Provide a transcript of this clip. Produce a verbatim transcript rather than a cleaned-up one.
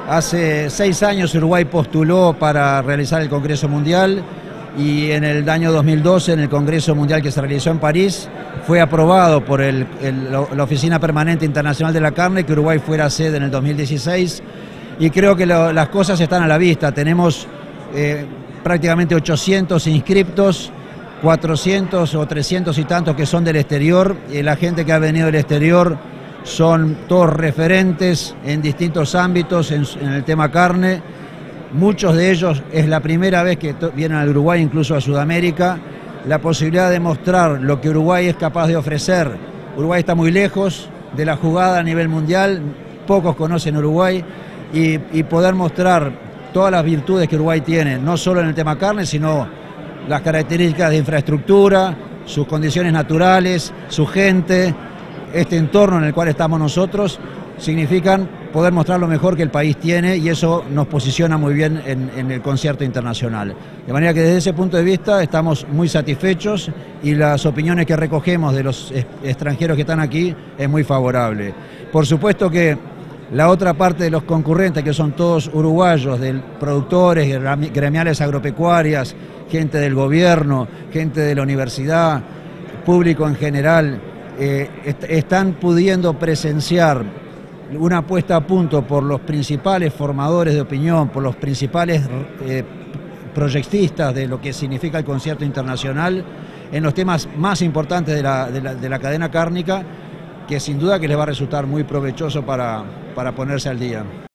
Hace seis años Uruguay postuló para realizar el Congreso Mundial y en el año dos mil doce, en el Congreso Mundial que se realizó en París, fue aprobado por el, el, la Oficina Permanente Internacional de la Carne que Uruguay fuera sede en el dos mil dieciséis, y creo que lo, las cosas están a la vista. Tenemos eh, prácticamente ochocientos inscriptos, cuatrocientos o trescientos y tantos que son del exterior, y la gente que ha venido del exterior son todos referentes en distintos ámbitos en, en el tema carne. Muchos de ellos es la primera vez que vienen al Uruguay, incluso a Sudamérica. La posibilidad de mostrar lo que Uruguay es capaz de ofrecer. Uruguay está muy lejos de la jugada a nivel mundial, pocos conocen Uruguay, y, y poder mostrar todas las virtudes que Uruguay tiene, no solo en el tema carne, sino las características de infraestructura, sus condiciones naturales, su gente, este entorno en el cual estamos nosotros, significan poder mostrar lo mejor que el país tiene, y eso nos posiciona muy bien en, en el concierto internacional. De manera que desde ese punto de vista estamos muy satisfechos, y las opiniones que recogemos de los extranjeros que están aquí es muy favorable. Por supuesto que la otra parte de los concurrentes, que son todos uruguayos, de productores, gremiales agropecuarias, gente del gobierno, gente de la universidad, público en general, eh, est están pudiendo presenciar una puesta a punto por los principales formadores de opinión, por los principales eh, proyectistas de lo que significa el concierto internacional en los temas más importantes de la, de la, de la cadena cárnica, que sin duda que les va a resultar muy provechoso para, para ponerse al día.